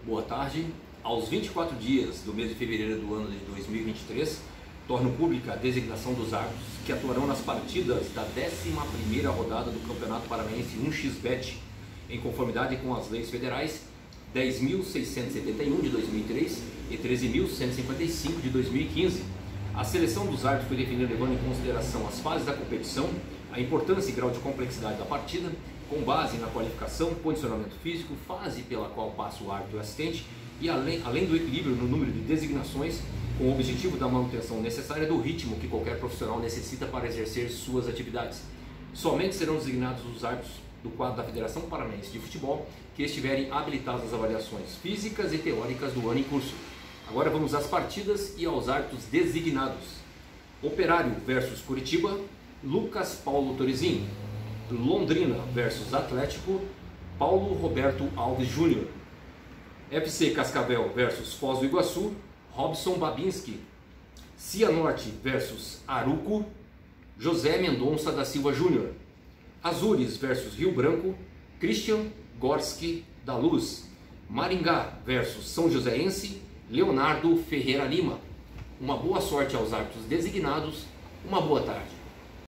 Boa tarde. Aos 24 dias do mês de fevereiro do ano de 2023, torno pública a designação dos árbitros que atuarão nas partidas da 11ª rodada do Campeonato Paranaense 1xBet, em conformidade com as leis federais 10.671 de 2003 e 13.155 de 2015. A seleção dos árbitros foi definida levando em consideração as fases da competição, a importância e grau de complexidade da partida, com base na qualificação, condicionamento físico, fase pela qual passa o árbitro e o assistente, e além do equilíbrio no número de designações, com o objetivo da manutenção necessária do ritmo que qualquer profissional necessita para exercer suas atividades. Somente serão designados os árbitros do quadro da Federação Paranaense de Futebol que estiverem habilitados às avaliações físicas e teóricas do ano em curso. Agora vamos às partidas e aos árbitros designados. Operário versus Curitiba, Lucas Paulo Torizin. Londrina versus Atlético, Paulo Roberto Alves Júnior. FC Cascavel versus Foz do Iguaçu, Robson Babinski. Cianorte versus Aruco, José Mendonça da Silva Júnior. Azures versus Rio Branco, Christian Gorski da Luz. Maringá versus São Joséense, Leonardo Ferreira Lima. Uma boa sorte aos árbitros designados, uma boa tarde.